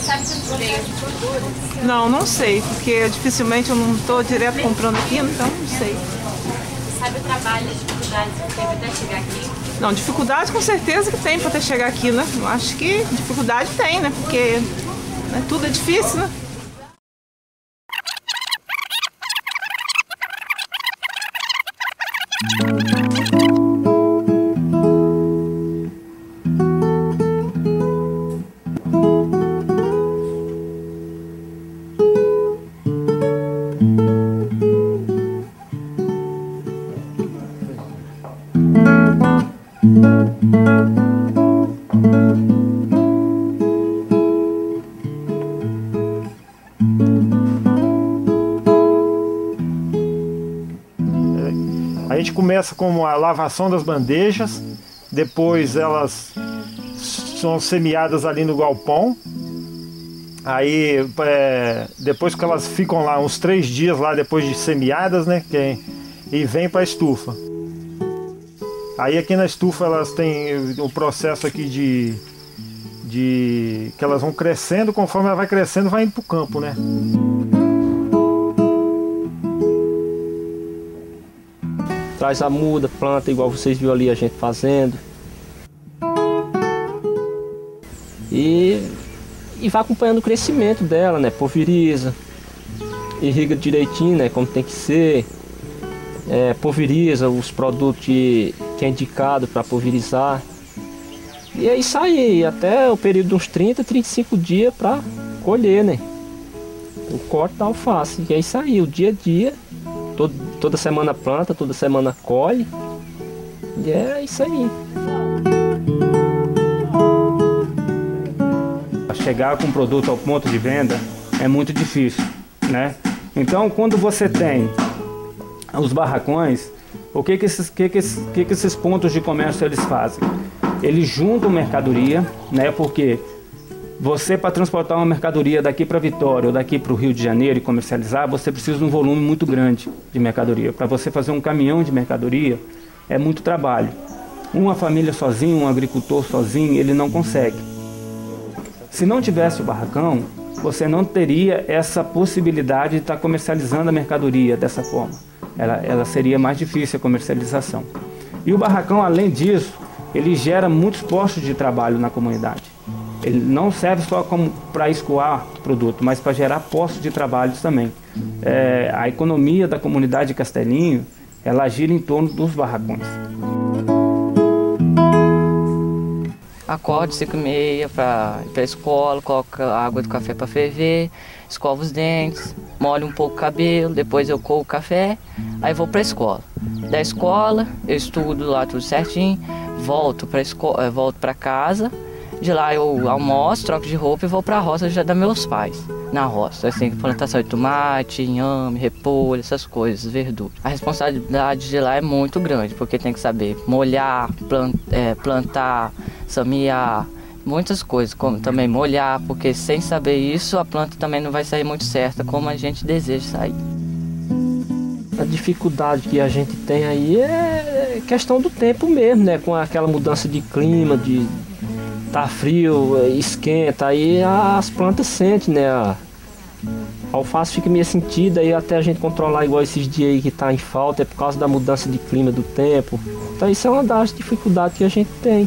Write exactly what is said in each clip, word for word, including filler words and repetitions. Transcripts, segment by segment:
sabe quanto veio as dificuldades? Não, não sei, porque dificilmente eu não estou direto comprando aqui, então não sei. Você sabe o trabalho, as dificuldades que teve até chegar aqui? Não, dificuldade com certeza que tem para até chegar aqui, né? Eu acho que dificuldade tem, né? Porque né, tudo é difícil, né? A gente começa com a lavação das bandejas, depois elas são semeadas ali no galpão. Aí é, depois que elas ficam lá uns três dias lá depois de semeadas, né, que, e vem para a estufa. Aí aqui na estufa elas têm o processo aqui de, de que elas vão crescendo, conforme ela vai crescendo vai indo para o campo, né? Traz a muda, planta igual vocês viram ali a gente fazendo. E, e vai acompanhando o crescimento dela, né? Pulveriza, irriga direitinho, né? Como tem que ser. É, pulveriza os produtos que, que é indicado para pulverizar. E é isso aí, até o período de uns trinta, trinta e cinco dias para colher, né? O corte da alface. E é isso aí, o dia a dia. Todo, toda semana planta, toda semana colhe. E é isso aí. Chegar com o produto ao ponto de venda é muito difícil, né? Então, quando você tem os barracões, o que que esses, que que esses, que que esses pontos de comércio eles fazem? Eles juntam mercadoria, né? Porque você, para transportar uma mercadoria daqui para Vitória ou daqui para o Rio de Janeiro e comercializar, você precisa de um volume muito grande de mercadoria. Para você fazer um caminhão de mercadoria, é muito trabalho. Uma família sozinha, um agricultor sozinho, ele não consegue. Se não tivesse o barracão, você não teria essa possibilidade de estar comercializando a mercadoria dessa forma. Ela, ela seria mais difícil a comercialização. E o barracão, além disso, ele gera muitos postos de trabalho na comunidade. Ele não serve só para escoar o produto, mas para gerar postos de trabalho também. É, a economia da comunidade de Castelinho, ela gira em torno dos barracões. Acordo cinco e meia para ir para a escola, coloco a água do café para ferver, escovo os dentes, molho um pouco o cabelo, depois eu coo o café, aí vou para a escola. Da escola, eu estudo lá tudo certinho, volto para escola, volto para casa. De lá eu almoço, troco de roupa e vou para a roça já da meus pais. Na roça, assim, plantação de tomate, inhame, repolho, essas coisas, verduras. A responsabilidade de lá é muito grande, porque tem que saber molhar, plant, é, plantar, semear, muitas coisas, como também molhar, porque sem saber isso a planta também não vai sair muito certa como a gente deseja sair. A dificuldade que a gente tem aí é questão do tempo mesmo, né? Com aquela mudança de clima, de tá frio, esquenta, aí as plantas sentem, né? A alface fica meio sentida e até a gente controlar igual esses dias aí que tá em falta é por causa da mudança de clima do tempo. Então isso é uma das dificuldades que a gente tem.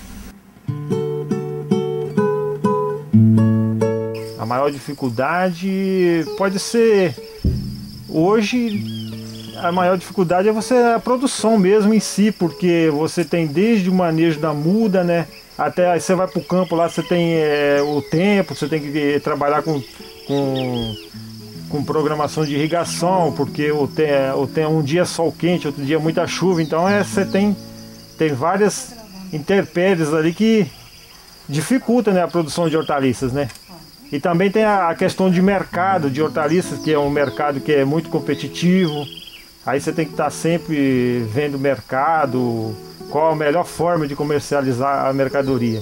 A maior dificuldade pode ser hoje. A maior dificuldade é você a produção mesmo em si, porque você tem desde o manejo da muda, né? Até aí você vai para o campo lá, você tem é, o tempo, você tem que é, trabalhar com, com, com programação de irrigação, porque o tem, o tem um dia sol quente, outro dia muita chuva, então é, você tem, tem várias intempéries ali que dificultam, né, a produção de hortaliças, né? E também tem a, a questão de mercado de hortaliças, que é um mercado que é muito competitivo. Aí você tem que estar sempre vendo o mercado, qual a melhor forma de comercializar a mercadoria.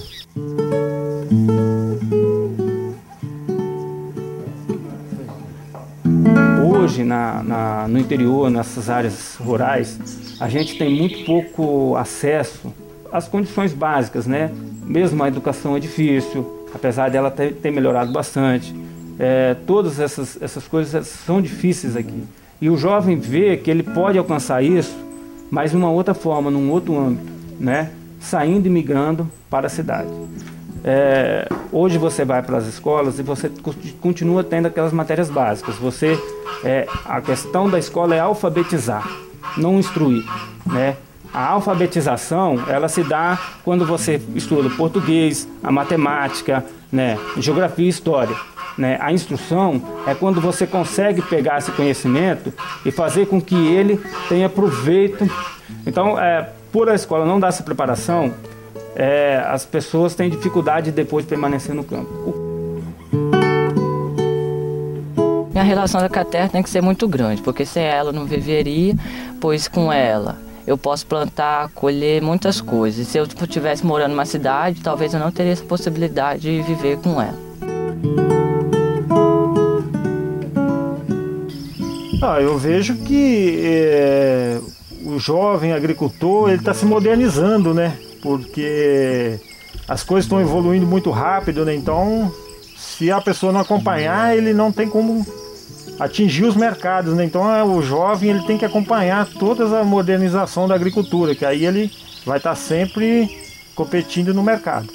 Hoje, na, na, no interior, nessas áreas rurais, a gente tem muito pouco acesso às condições básicas, né? Mesmo a educação é difícil, apesar dela ter, ter melhorado bastante. É, todas essas, essas coisas são difíceis aqui. E o jovem vê que ele pode alcançar isso, mas de uma outra forma, num outro âmbito, né? Saindo e migrando para a cidade. É, hoje você vai para as escolas e você continua tendo aquelas matérias básicas. Você, é, a questão da escola é alfabetizar, não instruir, né? A alfabetização, ela se dá quando você estuda português, a matemática, né? Geografia e história. Né? A instrução é quando você consegue pegar esse conhecimento e fazer com que ele tenha proveito. Então, é, por a escola não dar essa preparação, é, as pessoas têm dificuldade de depois permanecer no campo. Minha relação com a terra tem que ser muito grande, porque sem ela eu não viveria, pois com ela eu posso plantar, colher muitas coisas. E se eu estivesse morando numa cidade, talvez eu não teria essa possibilidade de viver com ela. Ah, eu vejo que é, o jovem agricultor ele está se modernizando, né? Porque as coisas estão evoluindo muito rápido, né? Então, se a pessoa não acompanhar, ele não tem como atingir os mercados, né? Então, é, o jovem ele tem que acompanhar toda a modernização da agricultura, que aí ele vai estar sempre competindo no mercado.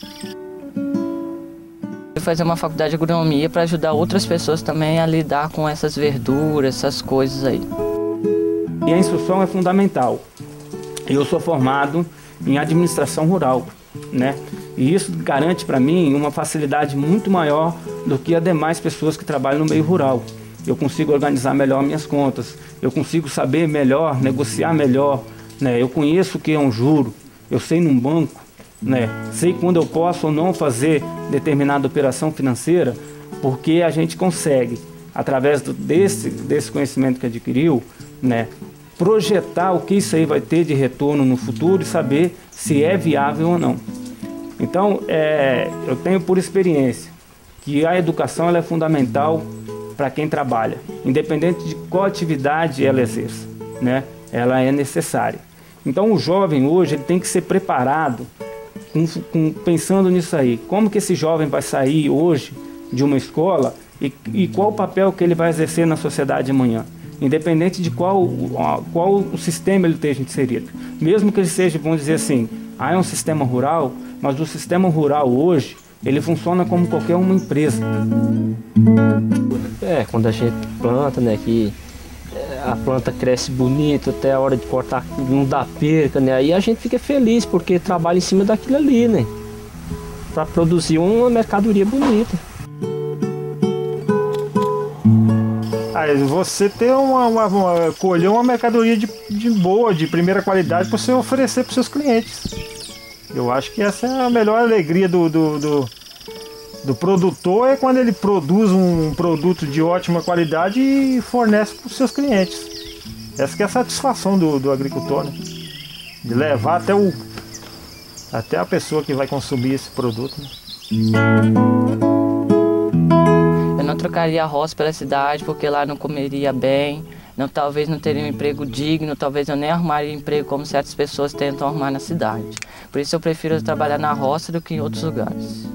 Fazer uma faculdade de agronomia para ajudar outras pessoas também a lidar com essas verduras, essas coisas aí. E a instrução é fundamental. Eu sou formado em administração rural, né? E isso garante para mim uma facilidade muito maior do que as demais pessoas que trabalham no meio rural. Eu consigo organizar melhor minhas contas, eu consigo saber melhor, negociar melhor, né? Eu conheço o que é um juro, eu sei num banco, né? Sei quando eu posso ou não fazer determinada operação financeira, porque a gente consegue, através do, desse, desse conhecimento que adquiriu, né, projetar o que isso aí vai ter de retorno no futuro e saber se é viável ou não. Então, é, eu tenho por experiência que a educação ela é fundamental para quem trabalha, independente de qual atividade ela exerça, né? Ela é necessária. Então, o jovem hoje ele tem que ser preparado Com, com, pensando nisso aí, como que esse jovem vai sair hoje de uma escola e, e qual o papel que ele vai exercer na sociedade amanhã, independente de qual, qual o sistema ele esteja inserido. Mesmo que ele seja, vamos dizer assim, ah, é um sistema rural, mas o sistema rural hoje, ele funciona como qualquer uma empresa. É, quando a gente planta, né, que a planta cresce bonito até a hora de cortar, não dá perca, né? Aí a gente fica feliz porque trabalha em cima daquilo ali, né? Para produzir uma mercadoria bonita. Aí você ter uma, uma, uma colher uma mercadoria de, de boa, de primeira qualidade para você oferecer para os seus clientes. Eu acho que essa é a melhor alegria do, do, do, do produtor, é quando ele produz um produto de ótima qualidade e fornece para os seus clientes. Essa que é a satisfação do, do agricultor, né? De levar até, o, até a pessoa que vai consumir esse produto, né? Eu não trocaria a roça pela cidade, porque lá não comeria bem, não, talvez não teria um emprego digno, talvez eu nem arrumaria emprego como certas pessoas tentam arrumar na cidade. Por isso eu prefiro trabalhar na roça do que em outros lugares.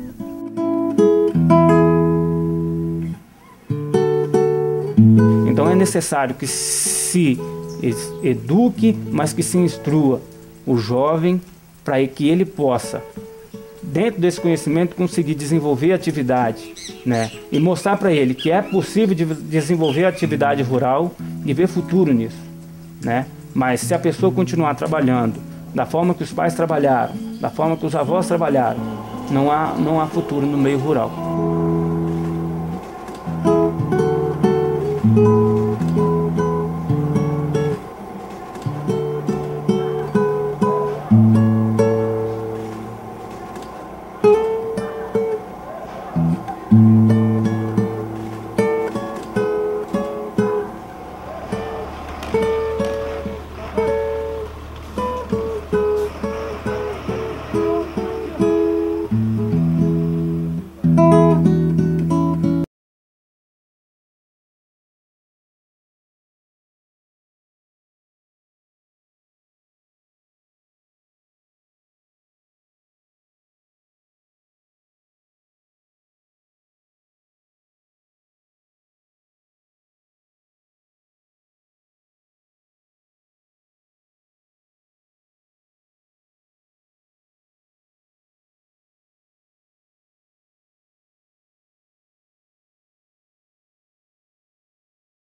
Então é necessário que se eduque, mas que se instrua o jovem para que ele possa, dentro desse conhecimento, conseguir desenvolver a atividade, né? E mostrar para ele que é possível de desenvolver a atividade rural e ver futuro nisso, né? Mas se a pessoa continuar trabalhando da forma que os pais trabalharam, da forma que os avós trabalharam, não há, não há futuro no meio rural. Música